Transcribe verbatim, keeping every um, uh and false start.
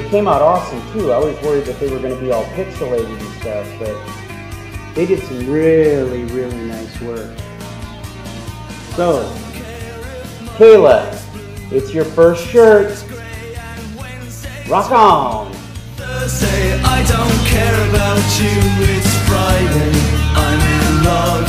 came out awesome too. I was worried that they were going to be all pixelated and stuff, but they did some really, really nice work. So, Kayla, it's your first shirt. Rock on! Thursday, I don't care about you, it's Friday, I'm in love.